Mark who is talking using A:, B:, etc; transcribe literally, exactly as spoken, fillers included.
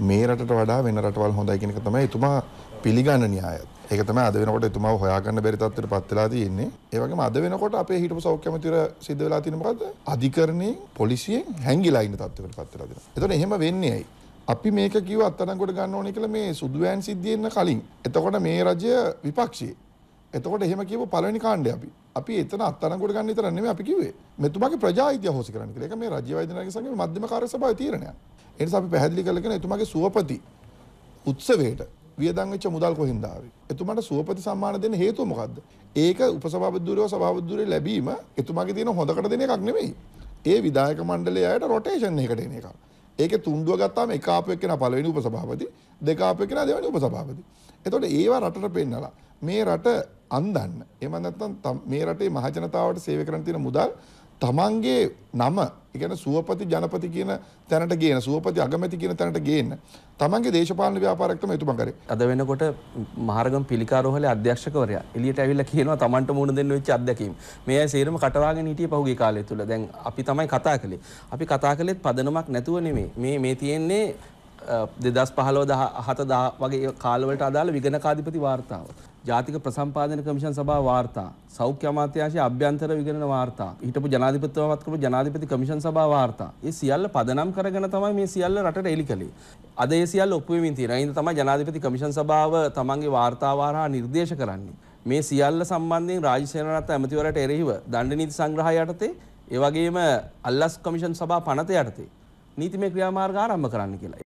A: මේ රටට වඩා වෙන රටවල් හොඳයි කියන එක තමයි එතුමා පිළිගන්න න්‍යායය. ඒක තමයි අද වෙනකොට එතුමාව හොයාගන්න බැරි තත්ත්වයට පත් වෙලා තියෙන්නේ. ඒ වගේම අද වෙනකොට අපේ හිටපු සෞඛ්‍ය අමාත්‍යවර සිද්ධ වෙලා තියෙන මොකද්ද? අධිකරණයෙන් පොලිසියෙන් හැංගිලා ඉන්න තත්ත්වයකට පත් වෙලා තියෙනවා. ඒතකොට එහෙම වෙන්නේ ඇයි? අපි මේක කිව්ව අත්අඩංගුවට ගන්න ඕනේ කියලා මේ සුදුවෑන් සිද්ධියෙන් කලින්. එතකොට මේ රජය විපක්ෂයේ. එතකොට එහෙම කියපු පළවෙනි කාණ්ඩය අපි. අපි එතන අත්අඩංගුවට ගන්න විතර නෙමෙයි අපි කිව්වේ. මෙතුමාගේ ප්‍රජා අයිතිය හොසි කරන්න කියලා. ඒක මේ රාජ්‍ය වෛද්‍ය නායක සංඝයේ මධ්‍යම කාර්ය සභාවේ තීරණයක්. ඒ නිසා අපි පැහැදිලි කරලා කියන එතුමාගේ සුවපති උත්සවයට වියදම් වෙච්ච මුදල් කොහෙන්ද ආවේ? එතුමාට සුවපති සම්මාන දෙන්න හේතුව මොකද්ද? ඒක උපසභාපතිවරයෝ සභාපතිවරයෝ ලැබීම එතුමාගේ තියෙන හොඳකට දෙන එකක් නෙමෙයි. ඒ විධායක මණ්ඩලයේ අයට රොටේෂන් එකකට එන එකක්. ඒකේ තුන්ඩුව ගත්තාම එක ආපු එක්කෙනා පළවෙනි උපසභාපති, දෙක ආපු එක්කෙනා දෙවෙනි උපසභාපති. එතකොට ඒවා රටට පෙන්නලා මේ රට අන්දන්න. එහෙම නැත්නම් මේ රටේ මහ ජනතාවට සේවය කරන්න තියෙන මුදල් තමන්ගේ නම, ඒ කියන්නේ සුවපති ජනපති කියන තැනට ගේන, සුවපති අගමැති කියන තැනට ගේන්න තමන්ගේ දේශපාලන ව්‍යාපාරයක් තමයි එතුමා කරේ.
B: අද වෙනකොට මහරගම පිළිකාරෝහලේ අධ්‍යක්ෂකවරයා එළියට ඇවිල්ලා කියනවා තමන්ට මුණ දෙන්න වෙච්ච අත්දැකීම්. මේ අය සේරම කටවාගෙන හිටියේ පහුගිය කාලය තුල. දැන් අපි තමයි කතා කළේ. අපි කතා කළෙත් පදනමක් නැතුව නෙමෙයි. මේ මේ තියෙන්නේ දෙදහස් පහළොව දහහත වගේ කාලවලට අදාළ විගණකාධිපති වාර්තාව. ජාතික ප්‍රසම්පාදන කමිෂන් සභාව වාර්තා, සෞඛ්‍ය අමාත්‍යාංශයේ අභ්‍යන්තර විගණන වාර්තා, හිටපු ජනාධිපතිතුමාවත් කරපු ජනාධිපති කමිෂන් සභාව වාර්තා. මේ සියල්ල පදනම් කරගෙන තමයි මේ සියල්ල රටට එලි කළේ. අද ඒ සියල්ල ඔප්පු වෙමින් තියෙනවා. ඒ තමයි ජනාධිපති කමිෂන් සභාව තමන්ගේ වාර්තා වාරහා නිර්දේශ කරන්නේ. මේ සියල්ල සම්බන්ධයෙන් රාජ්‍ය සේනානායක ඇමතිවරයාට එරෙහිව දණ්ඩ නීති සංග්‍රහය යටතේ, ඒ වගේම අල්ලස් කමිෂන් සභාව පනත යටතේ නීතිමය ක්‍රියාමාර්ග ආරම්භ කරන්න කියලා.